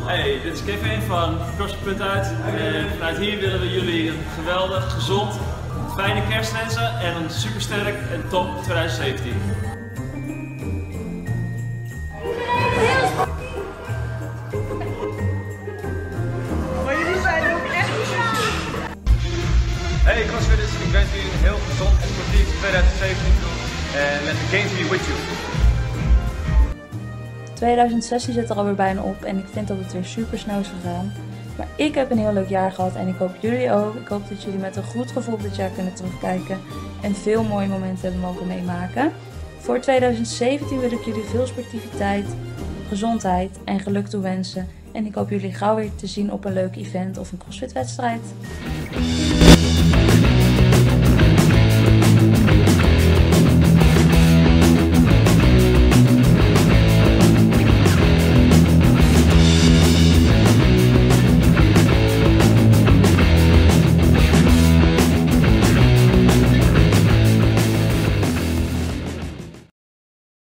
Hey, dit is Kevin van CrossFit.uit en vanuit hier willen we jullie een geweldig, gezond, fijne kerst wensen en een supersterk en top 2017. Maar jullie zijn ook echt Hey CrossFitters, ik wens jullie een heel gezond en sportief 2017 toe en let the games be with you. 2016 zit er alweer bijna op en ik vind dat het weer super snel is gegaan. Maar ik heb een heel leuk jaar gehad en ik hoop jullie ook. Ik hoop dat jullie met een goed gevoel op dit jaar kunnen terugkijken en veel mooie momenten hebben mogen meemaken. Voor 2017 wil ik jullie veel sportiviteit, gezondheid en geluk toewensen. En ik hoop jullie gauw weer te zien op een leuk event of een CrossFit wedstrijd.